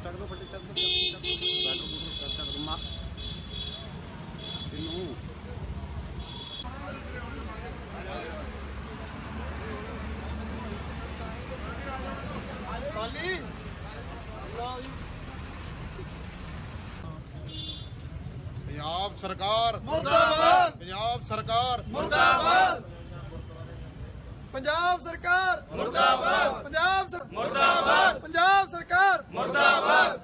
ਚੱਕ ਦੋ ਫੱਟੇ ਚੱਕ ਦੋ ਬੈਟਰ ਬੂਟਰ ਚੱਕ ਦੋ ਮਾ ਇਹਨੂੰ ਕਾਲੀ ਲਓ ਜੀ पंजाब सरकार मुर्दाबाद पंजाब सरकार मुर्दाबाद पंजाब सरकार मुर्दाबाद पंजाब मुर्दाबाद पंजाब सरकार मुर्दाबाद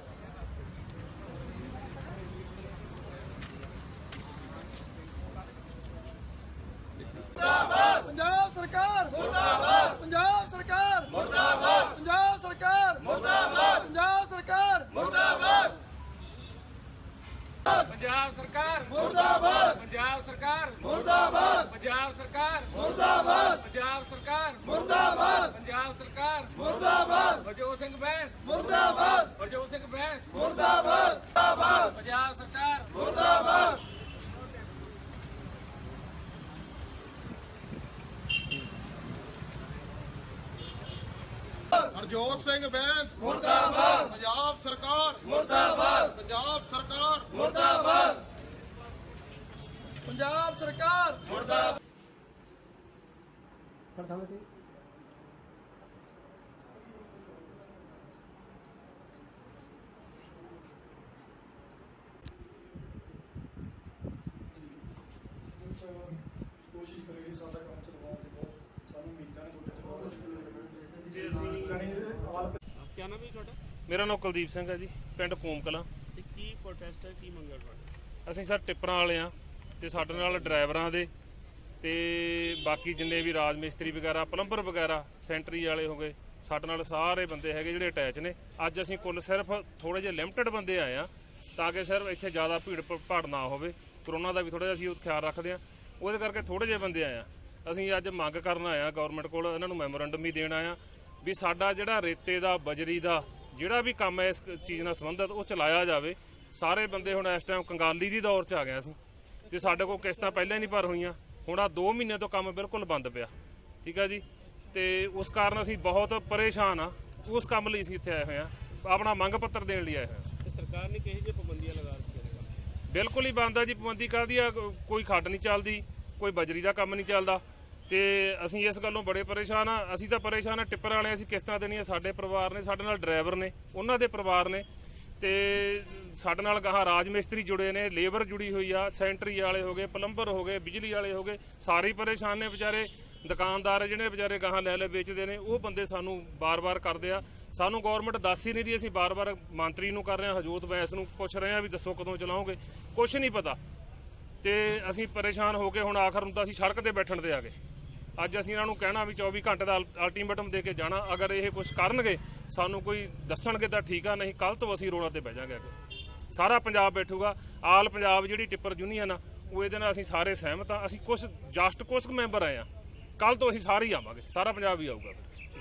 पंजाब सरकार मुर्दाबाद पंजाब सरकार मुर्दाबाद पंजाब सरकार मुर्दाबाद पंजाब सरकार मुर्दाबाद पंजाब सरकार मुर्दाबाद पंजाब सरकार मुर्दाबाद पंजाब सरकार मुर्दाबाद पंजाब सरकार मुर्दाबाद पंजाब सरकार मुर्दाबाद बलजोत सिंह बैंस मुर्दाबाद बलजोत सिंह बैंस मुर्दाबाद मुर्दाबाद पंजाब सरकार मुर्दाबाद हरजोत सिंह बैंस मुर्दाबाद पंजाब सरकार मुर्दाबाद पंजाब सरकार मुर्दाबाद पंजाब सरकार मुर्दाबाद कोशिश करेगी सारा काम चलवाने की सानू उम्मीदां ने ਤੁਹਾਡੇ ਤੋਂ बहुत क्या नाम है ਤੁਹਾਡਾ? ਮੇਰਾ ਨਾਮ ਕੁਲਦੀਪ ਸਿੰਘ ਹੈ ਜੀ, ਪਿੰਡ ਕੂਮ ਕਲਾਂ। ਤੇ ਕੀ ਪ੍ਰੋਟੈਸਟ ਹੈ, ਕੀ ਮੰਗਿਆ ਤੁਹਾਡਾ? ਅਸੀਂ ਸਰ ਟਿੱਪਰਾਂ ਵਾਲੇ ਆ ਤੇ ਸਾਡੇ ਨਾਲ ਡਰਾਈਵਰਾਂ ਦੇ ਤੇ ਬਾਕੀ ਜਿੰਨੇ ਵੀ ਰਾਜ ਮਿਸਤਰੀ ਵਗੈਰਾ ਪਲੰਬਰ ਵਗੈਰਾ ਸੈਂਟਰੀ ਵਾਲੇ ਹੋ ਗਏ, ਸਾਡੇ ਨਾਲ ਸਾਰੇ ਬੰਦੇ ਹੈਗੇ ਜਿਹੜੇ ਅਟੈਚ ਨੇ। ਅੱਜ ਅਸੀਂ ਕੁੱਲ ਸਿਰਫ ਥੋੜੇ ਜਿਹੇ ਲਿਮਟਿਡ ਬੰਦੇ ਆਏ ਆ ਤਾਂ ਕਿ ਸਿਰਫ ਇੱਥੇ ਜ਼ਿਆਦਾ ਭੀੜ ਭਾੜ ਨਾ ਹੋਵੇ। ਕਰੋਨਾ ਦਾ ਵੀ ਥੋੜਾ ਜਿਹਾ ਅਸੀਂ ਖਿਆਲ ਰੱਖਦੇ ਆ, ਉਹਦੇ ਕਰਕੇ ਥੋੜੇ ਜਿਹੇ ਬੰਦੇ ਆਏ ਆ। ਅਸੀਂ ਅੱਜ ਮੰਗ ਕਰਨ ਆਏ ਆ ਗਵਰਨਮੈਂਟ ਕੋਲ, ਇਹਨਾਂ ਨੂੰ ਮੈਮੋਰੈਂਡਮ ਵੀ ਦੇਣ ਆਇਆ ਵੀ ਸਾਡਾ ਜਿਹੜਾ ਰੇਤੇ ਦਾ ਬਜਰੀ ਦਾ ਜਿਹੜਾ ਵੀ ਕੰਮ ਹੈ ਇਸ ਚੀਜ਼ ਨਾਲ ਸੰਬੰਧਿਤ ਉਹ ਚਲਾਇਆ ਜਾਵੇ। ਸਾਰੇ ਬੰਦੇ ਹੁਣ ਇਸ ਟਾਈਮ ਕੰਗਾਲੀ ਦੀ ਦੌਰ 'ਚ ਆ ਗਏ ਅਸੀਂ ਤੇ ਸਾਡੇ ਕੋਲ ਕਿਸ਼ਤਾਂ ਪਹਿਲਾਂ ਹੀ ਨਹੀਂ ਭਰ ਹੋਈਆਂ। ਹੁਣ ਆ 2 ਮਹੀਨੇ ਤੋਂ ਕੰਮ ਬਿਲਕੁਲ ਬੰਦ ਪਿਆ, ਠੀਕ ਆ ਜੀ। ਤੇ ਉਸ ਕਾਰਨ ਅਸੀਂ ਬਹੁਤ ਪਰੇਸ਼ਾਨ ਆ। ਉਸ ਕੰਮ ਲਈ ਅਸੀਂ ਇੱਥੇ ਆਏ ਹੋਏ ਆ, ਆਪਣਾ ਮੰਗ ਪੱਤਰ ਦੇਣ ਲਈ ਆਏ ਹੋਏ ਆ। ਤੇ ਸਰਕਾਰ ਨੇ ਕਿਹੋ ਜਿਹੇ ਪਾਬੰਦੀਆਂ ਲਗਾ ਰੱਖੀਆਂ ਨੇ? ਬਿਲਕੁਲ ਹੀ ਬੰਦ ਆ ਜੀ। ਪਾਬੰਦੀ ਕਾਹਦੀ ਆ? ਕੋਈ ਖੱਡ ਨਹੀਂ ਚੱਲਦੀ, ਕੋਈ ਬਜਰੀ ਦਾ ਕੰਮ ਨਹੀਂ ਚੱਲਦਾ ਤੇ ਅਸੀਂ ਇਸ ਗੱਲੋਂ ਬੜੇ ਪਰੇਸ਼ਾਨ ਆ। ਅਸੀਂ ਤਾਂ ਪਰੇਸ਼ਾਨ ਆ, ਟਿੱਪਰ ਵਾਲੇ ਅਸੀਂ ਕਿਸ਼ਤਾਂ ਦੇਣੀਆਂ, ਸਾਡੇ ਪਰਿਵਾਰ ਨੇ, ਸਾਡੇ ਨਾਲ ਡਰਾਈਵਰ ਨੇ, ਉਹਨਾਂ ਦੇ ਪਰਿਵਾਰ ਨੇ ਤੇ ਸਾਡੇ ਨਾਲ ਗਾਹਾਂ ਰਾਜ ਮਿਸਤਰੀ ਜੁੜੇ ਨੇ, ਲੇਬਰ ਜੁੜੀ ਹੋਈ ਆ, ਸੈਂਟਰੀ ਵਾਲੇ ਹੋ ਗਏ, ਪਲੰਬਰ ਹੋ ਗਏ, ਬਿਜਲੀ ਵਾਲੇ ਹੋ ਗਏ, ਸਾਰੇ ਹੀ ਪਰੇਸ਼ਾਨ ਨੇ ਵਿਚਾਰੇ। ਦੁਕਾਨਦਾਰ ਜਿਹੜੇ ਵਿਚਾਰੇ ਗਾਹਾਂ ਲੈ ਵੇਚਦੇ ਨੇ, ਉਹ ਬੰਦੇ ਸਾਨੂੰ ਬਾਰ-ਬਾਰ ਕਰਦੇ ਆ। ਸਾਨੂੰ ਗਵਰਨਮੈਂਟ ਦੱਸ ਹੀ ਨਹੀਂ ਰਹੀ। ਅਸੀਂ ਬਾਰ-ਬਾਰ ਮੰਤਰੀ ਨੂੰ ਕਰ ਰਹੇ ਹਾਂ, ਹਰਜੋਤ ਬੈਂਸ ਨੂੰ ਪੁੱਛ ਰਹੇ ਹਾਂ ਵੀ ਦੱਸੋ ਕਦੋਂ ਚਲਾਓਗੇ, ਕੁਛ ਨਹੀਂ ਪਤਾ। ਤੇ ਅਸੀਂ ਪਰੇਸ਼ਾਨ ਹੋ ਕੇ ਹੁਣ ਆਖਰ ਨੂੰ ਤਾਂ ਅਸੀਂ ਸੜਕ ਤੇ ਬੈਠਣ ਤੇ ਆ ਗਏ। ਅੱਜ ਅਸੀਂ ਇਹਨਾਂ ਨੂੰ ਕਹਿਣਾ ਵੀ 24 ਘੰਟੇ ਦਾ ਅਲਟੀਮੇਟਮ ਦੇ ਕੇ ਜਾਣਾ। ਅਗਰ ਇਹ ਕੁਝ ਕਰਨਗੇ, ਸਾਨੂੰ ਕੋਈ ਦੱਸਣਗੇ ਤਾਂ ਠੀਕ ਆ, ਨਹੀਂ ਕੱਲ ਤੋਂ ਅਸੀਂ ਰੋਡਾਂ ਤੇ ਬਹਿ ਜਾਾਂਗੇ। ਸਾਰਾ ਪੰਜਾਬ ਬੈਠੂਗਾ, ਆਲ ਪੰਜਾਬ ਜਿਹੜੀ ਟਿੱਪਰ ਯੂਨੀਅਨ ਆ ਉਹ ਇਹਦੇ ਨਾਲ ਅਸੀਂ ਸਾਰੇ ਸਹਿਮਤ ਆ। ਅਸੀਂ ਕੁਝ ਮੈਂਬਰ ਆਏ ਆ, ਕੱਲ ਤੋਂ ਅਸੀਂ ਸਾਰੇ ਹੀ ਆਵਾਂਗੇ, ਸਾਰਾ ਪੰਜਾਬ ਹੀ ਆਊਗਾ।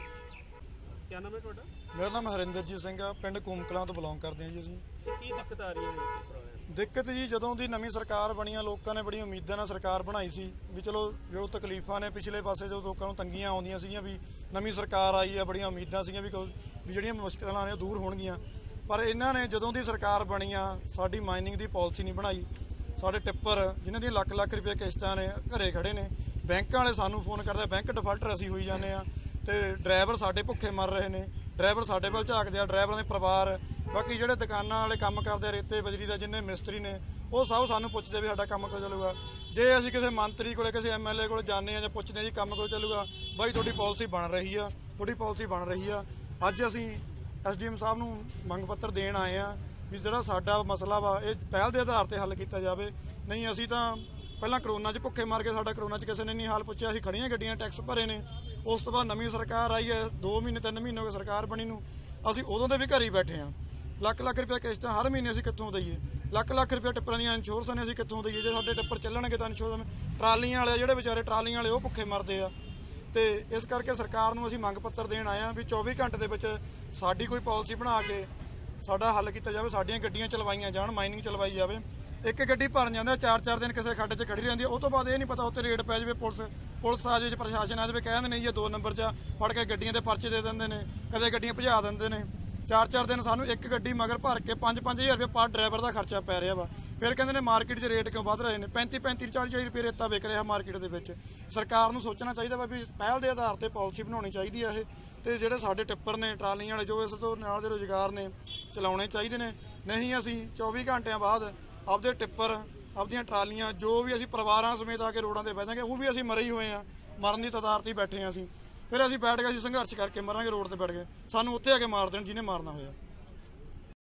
ਕੀ ਨਾਮ ਹੈ ਤੁਹਾਡਾ? ਮੇਰਾ ਨਾਮ ਹਰਿੰਦਰਜੀਤ ਸਿੰਘ ਆ, ਪਿੰਡ ਕੂਮਕਲਾਂ ਤੋਂ ਬਿਲੋਂਗ ਕਰਦੇ ਹਾਂ ਜੀ ਅਸੀਂ। ਕੀ ਦਿੱਕਤ ਆ ਰਹੀ ਹੈ ਟਿੱਪਰ ਵਾਲਿਆਂ ਨੂੰ? ਦਿੱਕਤ ਜੀ ਜਦੋਂ ਦੀ ਨਵੀਂ ਸਰਕਾਰ ਬਣੀ ਆ, ਲੋਕਾਂ ਨੇ ਬੜੀ ਉਮੀਦਾਂ ਨਾਲ ਸਰਕਾਰ ਬਣਾਈ ਸੀ ਵੀ ਚਲੋ ਜੋ ਤਕਲੀਫਾਂ ਨੇ ਪਿਛਲੇ ਪਾਸੇ ਜੋ ਲੋਕਾਂ ਨੂੰ ਤੰਗੀਆਂ ਆਉਂਦੀਆਂ ਸੀਗੀਆਂ ਵੀ ਨਵੀਂ ਸਰਕਾਰ ਆਈ ਆ, ਬੜੀਆਂ ਉਮੀਦਾਂ ਸੀਗੀਆਂ ਵੀ ਜਿਹੜੀਆਂ ਮੁਸ਼ਕਲਾਂ ਨੇ ਉਹ ਦੂਰ ਹੋਣਗੀਆਂ। ਪਰ ਇਹਨਾਂ ਨੇ ਜਦੋਂ ਦੀ ਸਰਕਾਰ ਬਣੀ ਆ ਸਾਡੀ ਮਾਈਨਿੰਗ ਦੀ ਪਾਲਿਸੀ ਨਹੀਂ ਬਣਾਈ। ਸਾਡੇ ਟਿੱਪਰ ਜਿਨ੍ਹਾਂ ਦੀਆਂ ਲੱਖ ਰੁਪਏ ਕਿਸ਼ਤਾਂ ਨੇ ਘਰੇ ਖੜੇ ਨੇ, ਬੈਂਕਾਂ ਵਾਲੇ ਸਾਨੂੰ ਫੋਨ ਕਰਦੇ, ਬੈਂਕ ਡਿਫਾਲਟਰ ਅਸੀਂ ਹੋਈ ਜਾਂਦੇ ਆ ਤੇ ਡਰਾਈਵਰ ਸਾਡੇ ਭੁੱਖੇ ਮਰ ਰਹੇ ਨੇ। ਡਰਾਈਵਰ ਸਾਡੇ ਵੱਲ ਝਾਕਦੇ ਆ, ਡਰਾਈਵਰਾਂ ਦੇ ਪਰਿਵਾਰ, ਬਾਕੀ ਜਿਹੜੇ ਦੁਕਾਨਾਂ ਵਾਲੇ ਕੰਮ ਕਰਦੇ ਆ ਰੇਤੇ ਬਜਰੀ ਦਾ, ਜਿੰਨੇ ਮਿਸਤਰੀ ਨੇ, ਉਹ ਸਭ ਸਾਨੂੰ ਪੁੱਛਦੇ ਵੀ ਸਾਡਾ ਕੰਮ ਕਦੋਂ ਚੱਲੂਗਾ। ਜੇ ਅਸੀਂ ਕਿਸੇ ਮੰਤਰੀ ਕੋਲੇ, ਕਿਸੇ ਐਮਐਲਏ ਕੋਲੇ ਜਾਂਦੇ ਆ ਜਾਂ ਪੁੱਛਦੇ ਆ ਜੀ ਕੰਮ ਕਦੋਂ ਚੱਲੂਗਾ, ਬਾਈ ਤੁਹਾਡੀ ਪਾਲਿਸੀ ਬਣ ਰਹੀ ਆ, ਤੁਹਾਡੀ ਪਾਲਿਸੀ ਬਣ ਰਹੀ ਆ। ਅੱਜ ਅਸੀਂ ਐਸਡੀਐਮ ਸਾਹਿਬ ਨੂੰ ਮੰਗ ਪੱਤਰ ਦੇਣ ਆਏ ਆ ਵੀ ਜਿਹੜਾ ਸਾਡਾ ਮਸਲਾ ਵਾ ਇਹ ਪਹਿਲ ਦੇ ਆਧਾਰ ਤੇ ਹੱਲ ਕੀਤਾ ਜਾਵੇ। ਨਹੀਂ ਅਸੀਂ ਤਾਂ ਪਹਿਲਾਂ ਕਰੋਨਾ 'ਚ ਭੁੱਖੇ ਮਾਰ ਕੇ, ਸਾਡਾ ਕਰੋਨਾ 'ਚ ਕਿਸੇ ਨੇ ਨਹੀਂ ਹਾਲ ਪੁੱਛਿਆ। ਅਸੀਂ ਖੜੀਆਂ ਗੱਡੀਆਂ ਟੈਕਸ ਭਰੇ ਨੇ। ਉਸ ਤੋਂ ਬਾਅਦ ਨਵੀਂ ਸਰਕਾਰ ਆਈ ਹੈ, 2 ਮਹੀਨੇ 3 ਮਹੀਨੇ ਹੋ ਗਏ ਸਰਕਾਰ ਬਣੀ ਨੂੰ, ਅਸੀਂ ਉਦੋਂ ਦੇ ਵੀ ਘਰ ਹੀ ਬੈਠੇ ਹਾਂ। ਲੱਖ ਰੁਪਏ ਕਿਸ਼ਤਾਂ ਹਰ ਮਹੀਨੇ ਅਸੀਂ ਕਿੱਥੋਂ ਦਈਏ? ਲੱਖ ਰੁਪਏ ਟਿੱਪਰਾਂ ਦੀਆਂ ਇੰਸ਼ੋਰੈਂਸ ਨੇ ਅਸੀਂ ਕਿੱਥੋਂ ਦਈਏ? ਜੇ ਸਾਡੇ ਟਿੱਪਰ ਚੱਲਣਗੇ ਤਾਂ ਇੰਸ਼ੋਰੈਂਸ। ਟਰਾਲੀਆਂ ਵਾਲੇ ਜਿਹੜੇ ਵਿਚਾਰੇ ਟਰਾਲੀਆਂ ਵਾਲੇ ਉਹ ਭੁੱਖੇ ਮਰਦੇ ਆ। ਤੇ ਇਸ ਕਰਕੇ ਸਰਕਾਰ ਨੂੰ ਅਸੀਂ ਮੰਗ ਪੱਤਰ ਦੇਣ ਆਏ ਆ ਵੀ 24 ਘੰਟੇ ਦੇ ਵਿੱਚ ਸਾਡੀ ਕੋਈ ਪਾਲਿਸੀ ਬਣਾ ਕੇ ਸਾਡਾ ਹੱਲ ਕੀਤਾ ਜਾਵੇ। ਸਾਡੀਆਂ ਗੱਡੀਆਂ ਚਲਵਾਈਆਂ ਜਾਣ, ਮਾਈਨਿੰਗ ਚਲਵਾਈ ਜਾਵੇ। ਇੱਕ ਗੱਡੀ ਭਰਨ ਜਾਂਦੇ 4-4 ਦਿਨ ਕਿਸੇ ਖੱਡ 'ਚ ਖੜੀ ਰਹਿੰਦੀ ਹੈ। ਉਹ ਤੋਂ ਬਾਅਦ ਇਹ ਨਹੀਂ ਪਤਾ ਉੱਥੇ ਰੇਡ ਪੈ ਜਾਵੇ, ਪੁਲਿਸ ਆ ਜਾਵੇ, ਪ੍ਰਸ਼ਾਸਨ ਆ ਜਾਵੇ, ਕਹਿ ਦਿੰਦੇ ਨਹੀਂ ਇਹ 2 ਨੰਬਰ 'ਚ ਫੜ ਕੇ ਗੱਡੀਆਂ ਦੇ ਪਰਚੇ ਦੇ ਦਿੰਦੇ ਨੇ, ਕਦੇ ਗੱਡੀਆਂ ਭਜਾ ਦਿੰਦੇ ਨੇ। 4-4 ਦਿਨ ਸਾਨੂੰ ਇੱਕ ਗੱਡੀ ਮਗਰ ਭਰ ਕੇ 5-5000 ਰੁਪਏ ਪਰ ਡਰਾਈਵਰ ਦਾ ਖਰਚਾ ਪੈ ਰਿਹਾ ਵਾ। ਫਿਰ ਕਹਿੰਦੇ ਨੇ ਮਾਰਕੀਟ 'ਚ ਰੇਟ ਕਿਉਂ ਵੱਧ ਰਹੇ ਨੇ, 35-40 ਰੁਪਏ ਰੇਤਾ ਵਿਕ ਰਿਹਾ ਮਾਰਕੀਟ ਦੇ ਵਿੱਚ। ਸਰਕਾਰ ਨੂੰ ਸੋਚਣਾ ਚਾਹੀਦਾ ਵਾ ਵੀ ਪਹਿਲ ਦੇ ਆਧਾਰ ਤੇ ਪਾਲਿਸੀ ਬਣਾਉਣੀ ਚਾਹੀਦੀ ਆ ਇਹ, ਤੇ ਜਿਹੜੇ ਸਾਡੇ ਟਿੱਪਰ ਨੇ ਟਰਾਲੀਆਂ ਵਾਲੇ ਜੋ ਇਸ ਤੋਂ ਨਾਲ ਦੇ ਰੁਜ਼ਗਾਰ ਨੇ ਚਲਾਉਣੇ ਚਾਹੀਦੇ ਨੇ। ਨਹੀਂ ਅਸੀਂ 24 ਘੰਟਿਆਂ ਬਾਅਦ ਆਪਦੇ ਟਿੱਪਰ ਆਪਦੀਆਂ ਟਰਾਲੀਆਂ ਜੋ ਵੀ ਅਸੀਂ ਪਰਿਵਾਰਾਂ ਸਮੇਤ ਆ ਕੇ ਰੋਡਾਂ ਤੇ ਬਹਿ ਜਾਾਂਗੇ, ਉਹ ਵੀ ਅਸੀਂ ਮਰੇ ਹੀ ਹੋਏ ਆ, ਮਰਨ ਦੀ ਤਦਾਰ ਤੇ ਹੀ ਬੈਠੇ ਆ ਅਸੀਂ। ਫਿਰ ਅਸੀਂ ਬੈਠ ਕੇ ਅਸੀਂ ਸੰਘਰਸ਼ ਕਰਕੇ ਮਰਾਂਗੇ, ਰੋਡ ਤੇ ਬੈਠ ਕੇ ਸਾਨੂੰ ਉੱਥੇ ਆ ਕੇ ਮਾਰ ਦੇਣ ਜਿਹਨੇ ਮਾਰਨਾ ਹੋਇਆ।